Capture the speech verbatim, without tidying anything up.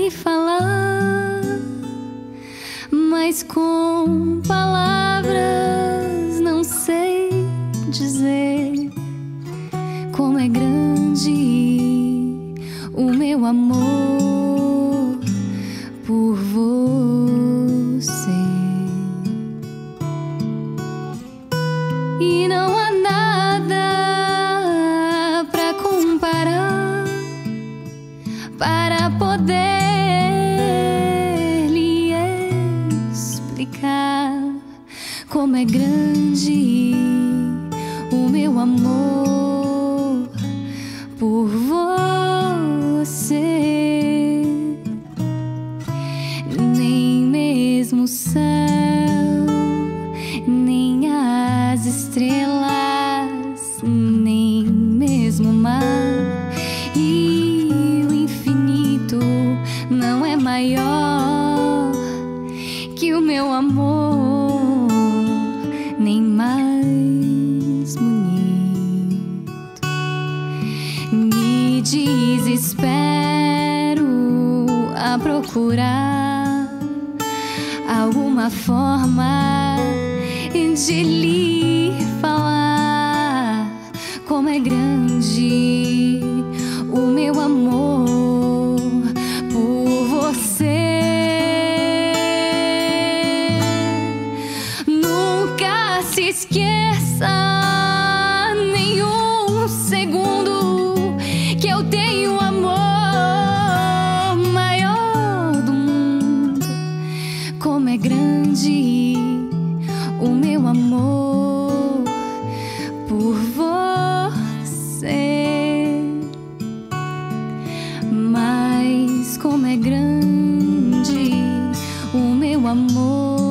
sei falar, mas com palavras não sei dizer como é grande o meu amor por você. E não há nada pra comparar para poder lhe explicar como é grande o meu amor por você. Nem mesmo o céu, nem as estrelas, nem mesmo o mar e o infinito não é maior que o meu amor, nem mais bonito. Me desespero a procurar alguma forma de lhe falar como é grande o meu amor por você. Nunca se esqueça nenhum segundo que eu tenho o amor maior do mundo. Como é grande o meu amor por você. Mas como é grande o meu amor